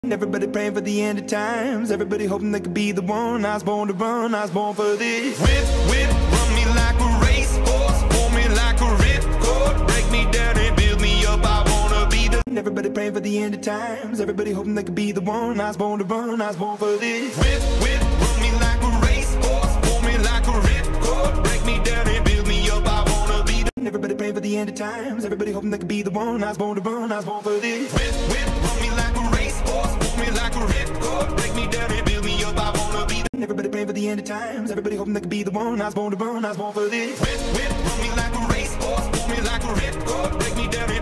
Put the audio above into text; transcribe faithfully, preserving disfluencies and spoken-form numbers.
Everybody praying for the end of times. Everybody hoping they could be the one. I was born to run, I was born for this. Whip, whip, run me like a racehorse, pull me like a ripcord, break me down and build me up. I wanna be the. Everybody praying for the end of times. Everybody hoping they could be the one. I was born to run, I was born for this. Whip, whip, run me like a racehorse, pull me like a ripcord, break me down and build me up. I wanna be the. Everybody praying for the end of times. Everybody hoping they could be the one. I was born to run, I was born for this. Whip, whip, run me like a racehorse, pull me like a ripcord, break me down and build me up. I wanna be the. Everybody praying for the end of times. Everybody hoping they could be the one. I was born to run, I was born for this. Whip, whip, run me like a racehorse, pull me like a ripcord, break me down and